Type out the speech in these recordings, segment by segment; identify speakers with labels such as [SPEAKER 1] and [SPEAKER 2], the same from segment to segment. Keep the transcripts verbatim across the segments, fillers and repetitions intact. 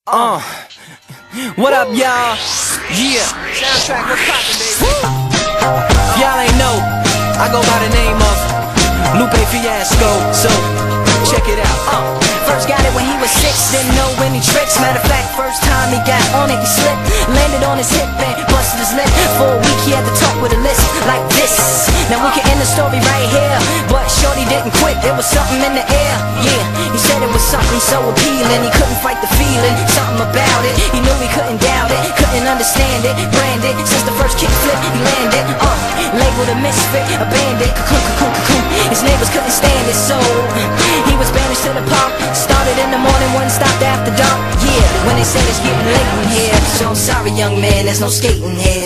[SPEAKER 1] Uh, what up, y'all? Yeah. Soundtrack, what's poppin', baby? Y'all ain't know, I go by the name of Lupe Fiasco, so check it out. Uh.
[SPEAKER 2] First got it when he was six, didn't know any tricks. Matter of fact, first time he got on it, he slipped, landed on his hip and busted his lip. For a week he had to talk with a list like this. Now we can end the story right here, but shorty didn't quit, there was something in the air. Yeah, he said it was something so appealing, he couldn't fight the feeling, something about it. He knew he couldn't doubt it, couldn't understand it, branded since the first kick flip he landed. Uh, labeled a misfit, a bandit, cocoon, cocoon, cocoon. His neighbors couldn't stand it, so he was banished to the park. Started in the morning, one stopped after dark. Yeah, when they said it's getting late in here, so I'm sorry, young man, there's no skating here.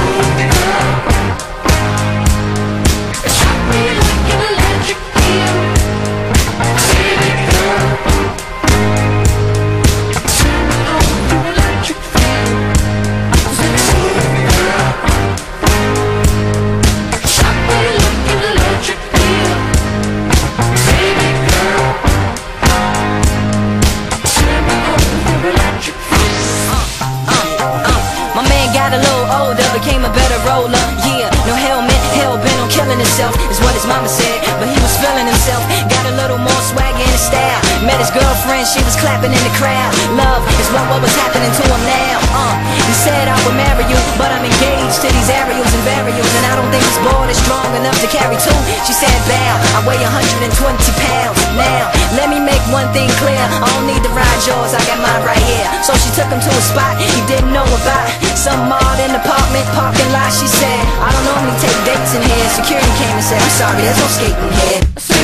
[SPEAKER 2] Got a little older, became a better roller. Yeah, no helmet, hell bent on killing himself, is what his mama said. But he was feeling himself, got a little more swag in his style. Met his girlfriend, she was clapping in the crowd. Love is what, what was happening to him now. Uh, he said I would marry you, but I'm engaged to these aerials and varials, and I don't think this board is strong enough to carry two. She said bow, I weigh one hundred twenty pounds. Now, let me make one thing clear, I don't need to ride yours, I got mine right here. So she took him to a spot he didn't know about, some modern apartment parking lot. She said, I don't normally take dates in here. Security came and said, I'm sorry, there's no skating here.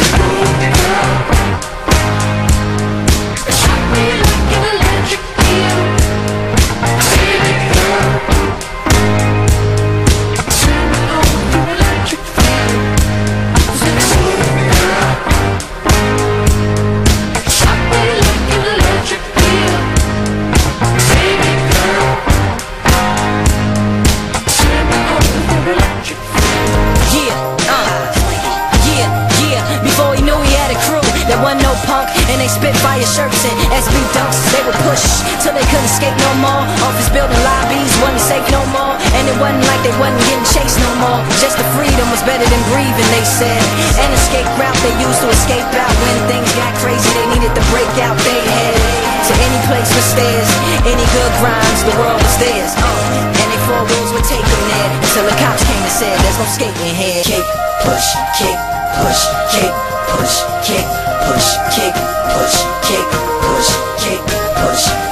[SPEAKER 2] There wasn't no punk, and they spit fire shirts and S B dunks. They would push till they couldn't skate no more. Office building lobbies wasn't safe no more, and it wasn't like they wasn't getting chased no more. Just the freedom was better than breathing, they said. An escape route they used to escape out when things got crazy. They needed to break out. They headed to any place with stairs, any good grimes, the world was theirs. Uh, and they four rules would take them there until the cops came and said, there's no skating here. Kick, push, kick, push, kick, push, kick. Push, kick, push, kick, push, kick, push.